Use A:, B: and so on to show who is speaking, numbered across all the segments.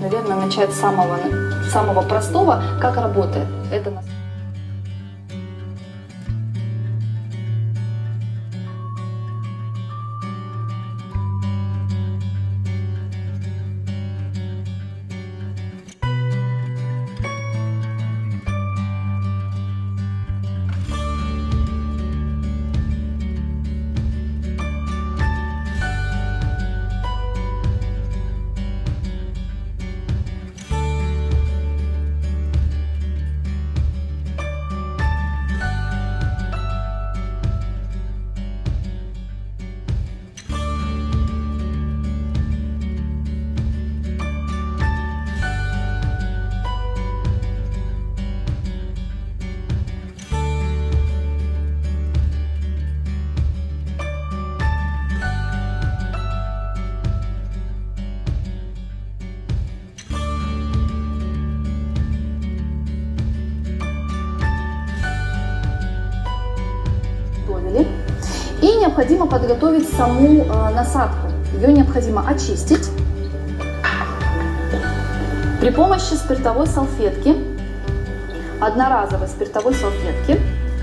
A: наверное, начать с самого простого, как работает. Это и необходимо подготовить саму насадку. Ее необходимо очистить при помощи спиртовой салфетки, одноразовой спиртовой салфетки.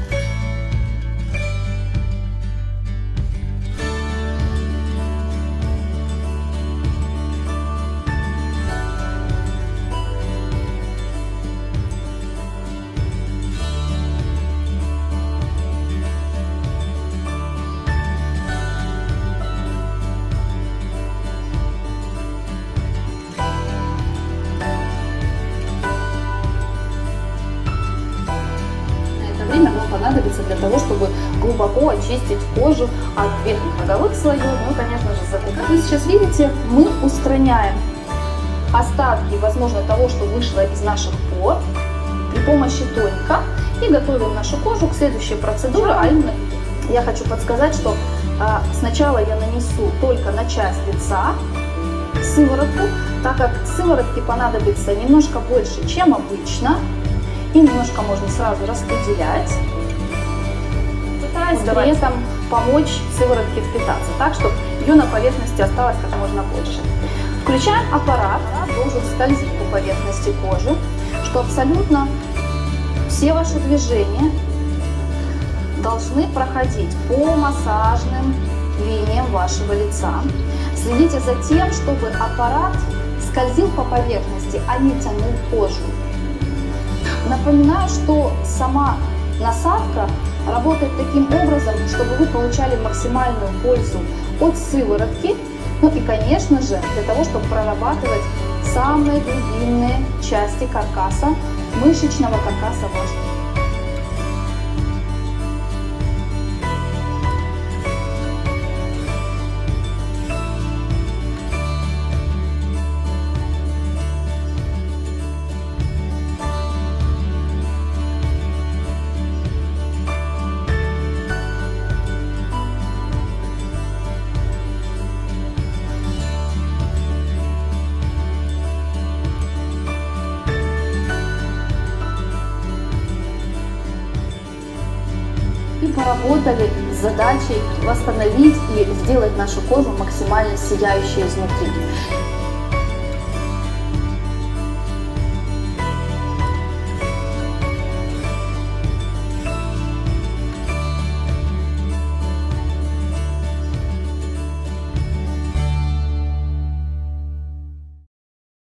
A: Понадобится для того, чтобы глубоко очистить кожу от верхних роговых слоев, ну и, конечно же, затылка. Как вы сейчас видите, мы устраняем остатки, возможно, того, что вышло из наших пор при помощи тоника и готовим нашу кожу к следующей процедуре. А именно, я хочу подсказать, что сначала я нанесу только на часть лица сыворотку, так как сыворотки понадобится немножко больше, чем обычно, и немножко можно сразу распределять, пытаясь при этом помочь сыворотке впитаться, так, чтобы ее на поверхности осталось как можно больше. Включаем аппарат, должен скользить по поверхности кожи, что абсолютно все ваши движения должны проходить по массажным линиям вашего лица. Следите за тем, чтобы аппарат скользил по поверхности, а не тянул кожу. Напоминаю, что сама насадка работает таким образом, чтобы вы получали максимальную пользу от сыворотки, ну и, конечно же, для того, чтобы прорабатывать самые глубинные части каркаса, мышечного каркаса вашего. И поработали с задачей восстановить и сделать нашу кожу максимально сияющей изнутри.